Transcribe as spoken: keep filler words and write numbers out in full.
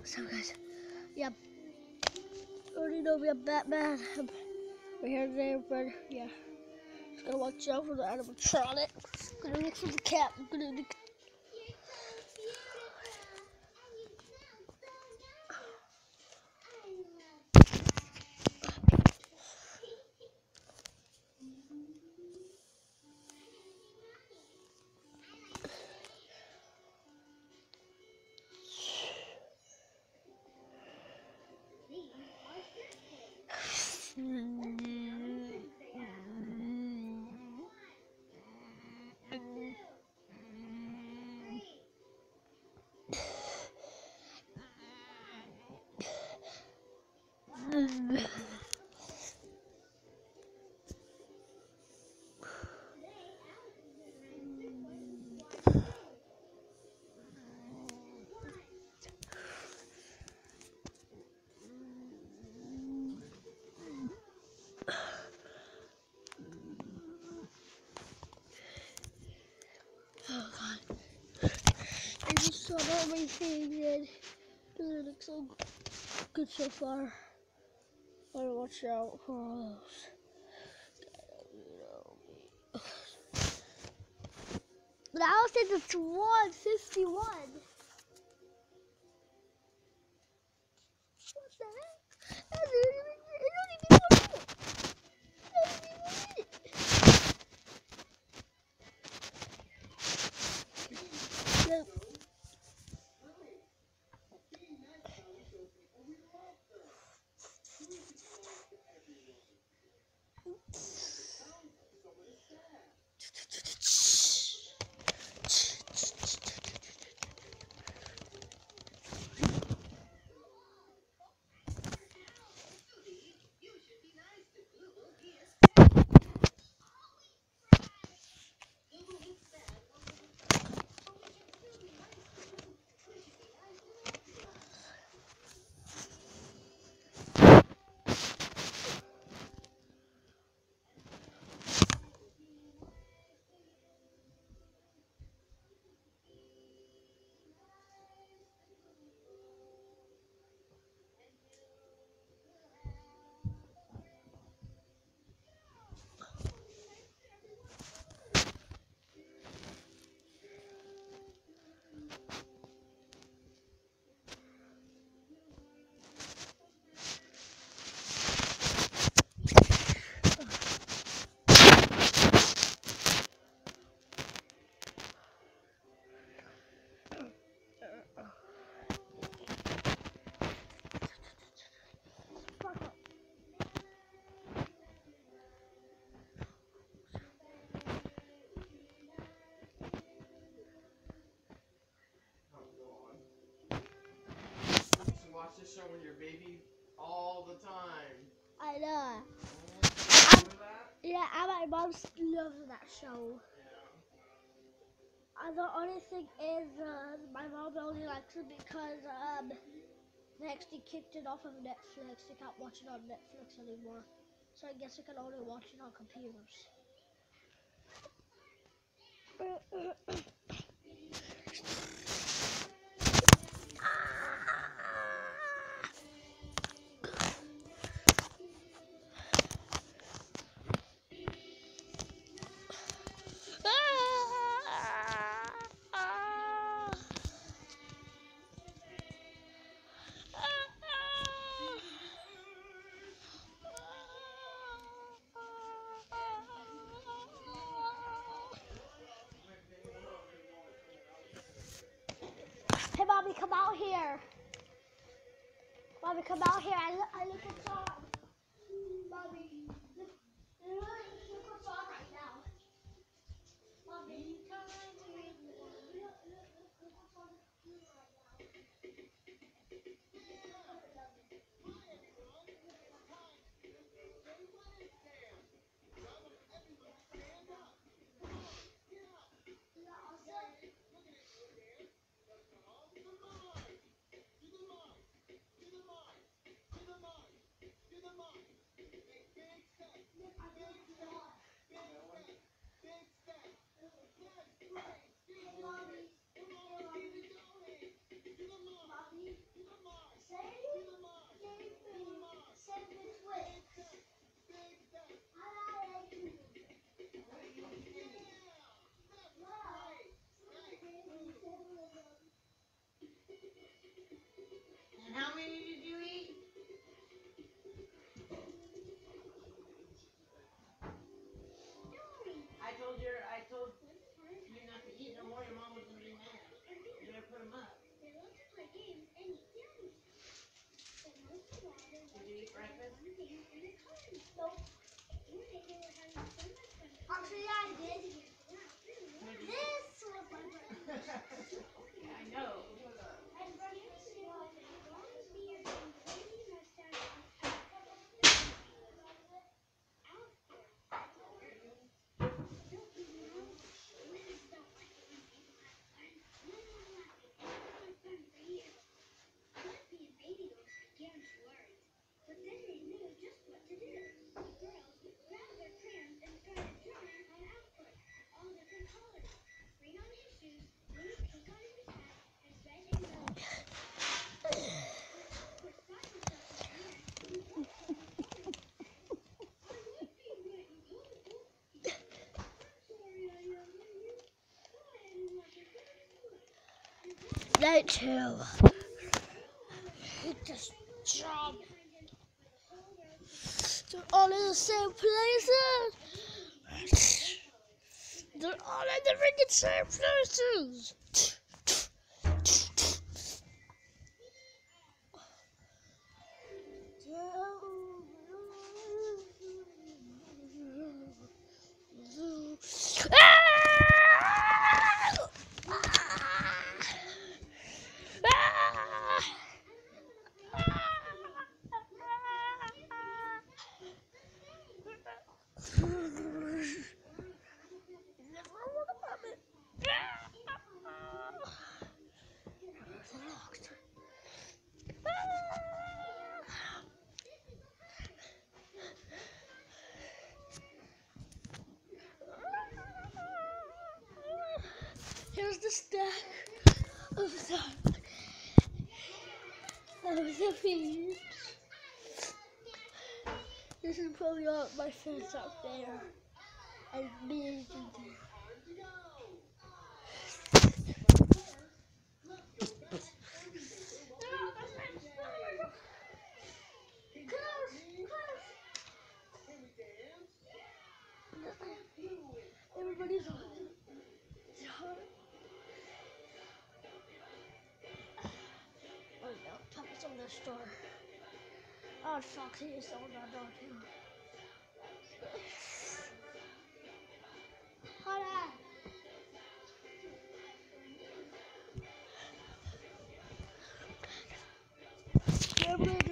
So guys, yep. Already know we have Batman. We're here today, but yeah. Just gotta watch out for the animatronics. Gonna look for the cat. I'm gonna look. Oh god. I just saw everything and it looks so good so far. Gotta watch out for all those. But I also said it's one fifty-one. What the heck? I don't even, I don't even want it. I don't even want it. Look. Watch this show with your baby all the time. I know. Remember that? Yeah, and my mom loves that show. Yeah. And the only thing is, uh, my mom only likes it because um, next they kicked it off of Netflix. They can't watch it on Netflix anymore. So I guess they can only watch it on computers. Hey, Bobby, come out here. Bobby, come out here. I, look, I look at John. Bobby, look, look, look what's on right now. Bobby, come right to me. Look, look, look, look what's on the computer right now. them up. They love to play games and eat candy. But most of all, they love Did you eat to draw breakfast? fun things in the coloring book. One day they were having so much fun. Actually, I did. This was my breakfast. Yeah, I know. And breakfast was a long beard and wavy mustache and a cup of Don't you know? Winners don't like it when people have fun. No more laughing. No more fun for you. Fluffy and Baby Dolls began to worry. But then they knew just what to do. The girls grabbed their crayons and started drawing on output, all different colors. Green on his shoes, blue, pink on his hat, and red and yellow. For Simon felt at the end, he was getting bored. I like being bright and colorful, he said. I'm sorry I yelled at you. Go ahead and watch your favorite movie. Night two. He just jumped. They're all in the same places. They're all in the freaking same places. Here's the stack of the, of the feeds. This is probably all my friends out there. And me. Everybody's on. Oh no, Papa's on the store. Oh, Foxy is on that door too. Hold on.